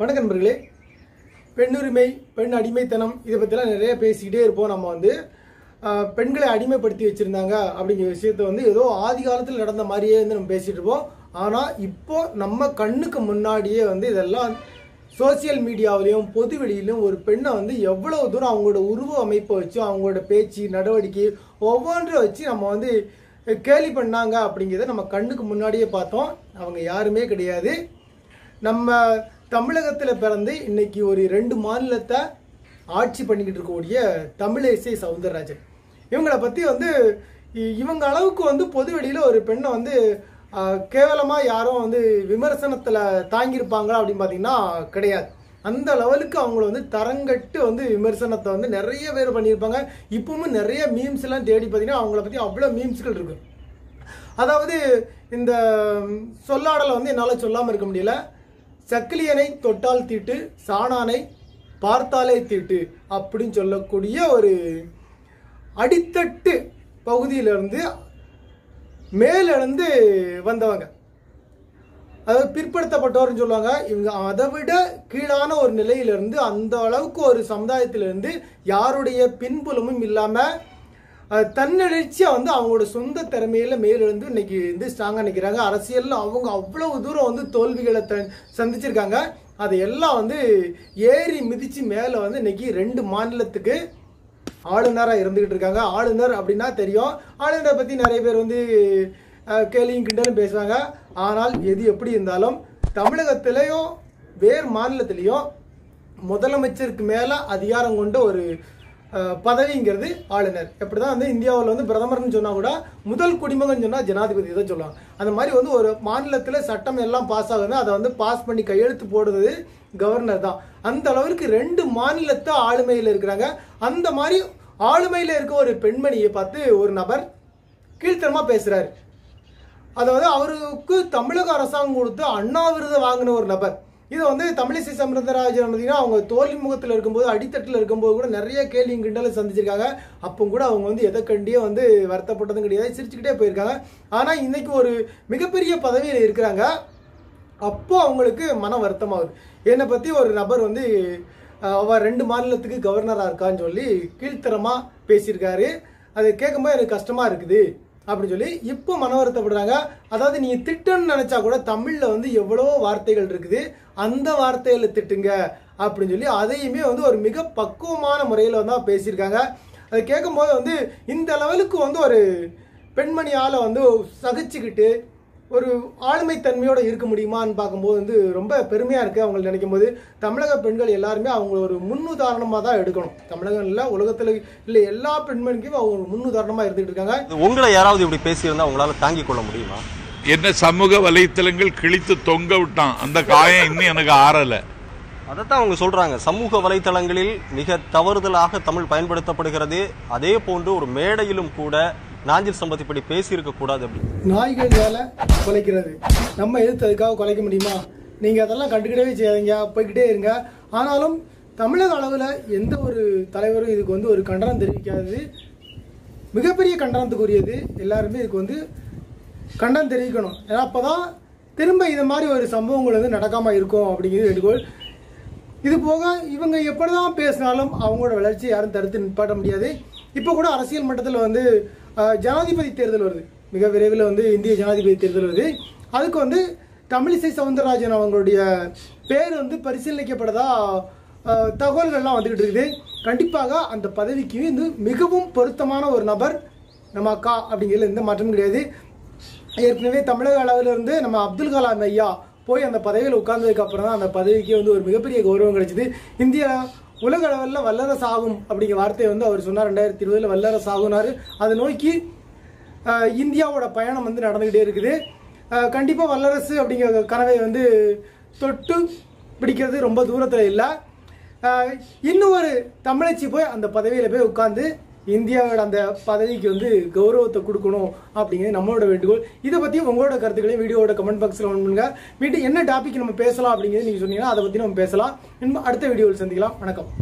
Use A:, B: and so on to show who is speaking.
A: வணக்கம் நண்பர்களே. பெண்ணுரிமை, பெண் அடிமைத்தனம் இதை பற்றிலாம் நிறைய பேசிக்கிட்டே இருப்போம். நம்ம வந்து பெண்களை அடிமைப்படுத்தி வச்சுருந்தாங்க அப்படிங்கிற விஷயத்த வந்து ஏதோ ஆதி காலத்தில் நடந்த மாதிரியே வந்து நம்ம பேசிகிட்டு இருப்போம். ஆனால் இப்போ நம்ம கண்ணுக்கு முன்னாடியே வந்து இதெல்லாம் சோசியல் மீடியாவிலையும் பொது வெளியிலும் ஒரு பெண்ணை வந்து எவ்வளோ தூரம் அவங்களோட உருவ அமைப்பை வச்சு அவங்களோட பேச்சு நடவடிக்கை ஒவ்வொன்றை வச்சு நம்ம வந்து கேலி பண்ணாங்க அப்படிங்கிறத நம்ம கண்ணுக்கு முன்னாடியே பார்த்தோம். அவங்க யாருமே கிடையாது. நம்ம தமிழகத்தில் பிறந்து இன்னைக்கு ஒரு 2 மாநிலத்தை ஆட்சி பண்ணிக்கிட்டு இருக்கக்கூடிய தமிழிசை சவுந்தரராஜன் இவங்களை பற்றி வந்து இவங்க அளவுக்கு வந்து பொது வெளியில் ஒரு பெண்ணை வந்து கேவலமாக யாரும் வந்து விமர்சனத்தில் தாங்கியிருப்பாங்களா அப்படின்னு பார்த்தீங்கன்னா கிடையாது. அந்த லெவலுக்கு அவங்கள வந்து தரங்கட்டு வந்து விமர்சனத்தை வந்து நிறைய பேர் பண்ணியிருப்பாங்க. இப்பவும் நிறைய மீம்ஸ் எல்லாம் தேடி பார்த்தீங்கன்னா அவங்கள பற்றி அவ்வளோ மீம்ஸ்கள் இருக்கு. அதாவது இந்த சொல்லாடலை வந்து என்னால் சொல்லாமல் இருக்க முடியல. சக்கிலியனை தொட்டால் தீட்டு, சாணானை பார்த்தாலே தீட்டு அப்படின்னு சொல்லக்கூடிய ஒரு அடித்தட்டு பகுதியிலிருந்து மேலிருந்து வந்தவங்க, அதாவது பிற்படுத்தப்பட்டவர்னு சொல்லுவாங்க. இவங்க அதை விட கீழான ஒரு நிலையிலிருந்து அந்த அளவுக்கு ஒரு சமுதாயத்திலிருந்து யாருடைய பின்புலமும் இல்லாமல் தன்னெழுச்சியா வந்து அவங்களோட சொந்த திறமையில மேலிருந்து இன்னைக்கு வந்து ஸ்ட்ராங்கா நிற்கிறாங்க. அரசியல்ல அவங்க அவ்வளவு தூரம் வந்து தோல்விகளை சந்திச்சிருக்காங்க. அதையெல்லாம் வந்து ஏறி மிதிச்சு மேல வந்து இன்னைக்கு 2 மாநிலத்துக்கு ஆளுநராக இருந்துகிட்டு இருக்காங்க. ஆளுநர் அப்படின்னா தெரியும், ஆளுநரை பத்தி நிறைய பேர் வந்து கேலியும் கிண்டலும் பேசுவாங்க. ஆனால் எது எப்படி இருந்தாலும் தமிழகத்திலையும் வேறு மாநிலத்திலையும் முதலமைச்சருக்கு மேல அதிகாரம் கொண்ட ஒரு பதவிங்கிறது ஆளுநர். எப்படிதான் வந்து இந்தியாவில் வந்து பிரதமர்னு சொன்னா கூட முதல் குடிமகன் சொன்னா ஜனாதிபதி தான் சொல்லுவாங்க. அந்த மாதிரி வந்து ஒரு மாநிலத்தில் சட்டம் எல்லாம் பாஸ் ஆகுது, அதை வந்து பாஸ் பண்ணி கையெழுத்து போடுறது கவர்னர் தான். அந்த அளவுக்கு 2 மாநிலத்தை ஆளுமையில் இருக்கிறாங்க. அந்த மாதிரி ஆளுமையில் இருக்க ஒரு பெண்மணியை பார்த்து ஒரு நபர் கீழ்த்தரமா பேசுறாரு. அதாவது அவருக்கு தமிழக அரசாங்கம் கொடுத்து அண்ணா விருது வாங்கின ஒரு நபர். இது வந்து தமிழிசை சவுந்தரராஜன் பார்த்தீங்கன்னா அவங்க தோல்வி முகத்தில் இருக்கும்போது அடித்தட்டில் இருக்கும்போது கூட நிறைய கேள்வி கிண்டலும் சந்திச்சிருக்காங்க. அப்போ கூட அவங்க வந்து எதை கண்டியே வந்து வருத்தப்பட்டதும் கிடையாது, சிரிச்சுக்கிட்டே போயிருக்காங்க. ஆனால் இன்னைக்கு ஒரு மிகப்பெரிய பதவியில் இருக்கிறாங்க. அப்போ அவங்களுக்கு மன வருத்தமாகுது. என்னை பற்றி ஒரு நபர் வந்து அவர் 2 மாநிலத்துக்கு கவர்னராக இருக்கான்னு சொல்லி கீழ்த்தரமாக பேசியிருக்காரு. அதை கேட்கும்போது எனக்கு கஷ்டமாக இருக்குது அப்படின்னு சொல்லி இப்போ மன வருத்தப்படுறாங்க. அதாவது நீங்க திட்டன்னு நினைச்சா கூட தமிழ்ல வந்து எவ்வளவோ வார்த்தைகள் இருக்குது, அந்த வார்த்தைகளை திட்டுங்க அப்படின்னு சொல்லி அதையுமே வந்து ஒரு மிக பக்குவமான முறையில் வந்து பேசியிருக்காங்க. அதை கேட்கும்போது வந்து இந்த லெவலுக்கு வந்து ஒரு பெண்மணியால் வந்து சகிச்சுக்கிட்டு ஒரு ஆளுமை தன்மையோடு இருக்க முடியுமான்னு பார்க்கும்போது வந்து ரொம்ப பெருமையாக இருக்குது. அவங்க நினைக்கும் போது தமிழக பெண்கள் எல்லாருமே அவங்க ஒரு முன்னுதாரணமாக தான் எடுக்கணும். தமிழகம் இல்லை, உலகத்தில் இல்லை, எல்லா பெண்மணிக்கும் அவங்க முன்னுதாரணமாக இருந்துகிட்டு இருக்காங்க.
B: உங்களை யாராவது இப்படி பேசியிருந்தா உங்களால் தாங்கிக் கொள்ள முடியுமா?
C: என்ன சமூக வலைத்தளங்கள் கிழித்து தொங்க விட்டான், அந்த காயம் இன்னும் எனக்கு ஆறலை.
B: அதைத்தான் அவங்க சொல்றாங்க. சமூக வலைத்தளங்களில் மிக தவறுதலாக தமிழ் பயன்படுத்தப்படுகிறது. அதே போன்று ஒரு மேடையிலும் கூட நாஞ்சில் சம்பத் இப்படி பேசியிருக்க கூடாது. அப்படி
A: நாய்கள் வேலை குலைக்கிறது, நம்ம எதிர்த்து அதுக்காக குலைக்க முடியுமா? நீங்க அதெல்லாம் கண்டுக்கிட்டவே செய்யாதீங்க, போய்கிட்டே இருங்க. ஆனாலும் தமிழக அளவில் எந்த ஒரு தலைவரும் இதுக்கு வந்து ஒரு கண்டனம் தெரிவிக்காதது மிகப்பெரிய கண்டனத்துக்குரியது. எல்லாருமே இதுக்கு வந்து கண்டனம் தெரிவிக்கணும். ஏன்னா அப்போதான் திரும்ப இது மாதிரி ஒரு சம்பவங்கள் வந்து நடக்காம இருக்கும் அப்படிங்கிறது வேண்டுகோள். இது போக இவங்க எப்படிதான் பேசினாலும் அவங்களோட வளர்ச்சி யாரும் தடுத்து நிப்பாட்ட முடியாது. இப்போ கூட அரசியல் மட்டத்தில் வந்து ஜனாதிபதி தேர்தல் வருது, மிக விரைவில் வந்து இந்திய ஜனாதிபதி தேர்தல் வருது. அதுக்கு வந்து தமிழிசை சவுந்தரராஜன் அவங்களுடைய பேர் வந்து பரிசீலிக்கப்பட்டதா தகவல்கள்லாம் வந்துகிட்டு இருக்குது. கண்டிப்பாக அந்த பதவிக்கு வந்து மிகவும் பொருத்தமான ஒரு நபர் நம்ம அக்கா அப்படிங்கிறதுல எந்த மாற்றமும் கிடையாது. ஏற்கனவே தமிழக அளவில் இருந்து நம்ம அப்துல் கலாம் ஐயா போய் அந்த பதவியில் உட்கார்ந்ததுக்கு அப்புறம் தான் அந்த பதவிக்கு வந்து ஒரு மிகப்பெரிய கௌரவம் கிடைச்சிது. இந்தியா உலக அளவில் வல்லரசு ஆகும் அப்படிங்கிற வார்த்தையை வந்து அவர் சொன்னார். 2020 வல்லரசு ஆகுனாரு. அதை நோக்கி இந்தியாவோட பயணம் வந்து நடந்துகிட்டே இருக்குது. கண்டிப்பாக வல்லரசு அப்படிங்கிற கனவை வந்து தொட்டு பிடிக்கிறது ரொம்ப தூரத்தில் இல்லை. இன்னும் ஒரு தமிழச்சி போய் அந்த பதவியில் போய் உட்கார்ந்து இந்தியாவோட அந்த பதவிக்கு வந்து கௌரவத்தை கொடுக்கணும் அப்படிங்கிறது நம்மளோட வேண்டுகோள். இதை பற்றி உங்களோட கருத்துக்களையும் வீடியோட கமெண்ட் பாக்ஸில் பண்ணுங்க. வீட்டு என்ன டாபிக் நம்ம பேசலாம் அப்படிங்கிறது நீங்கள் சொன்னீங்கன்னா அதை பற்றி நம்ம பேசலாம். அடுத்த வீடியோவில் சந்திக்கலாம். வணக்கம்.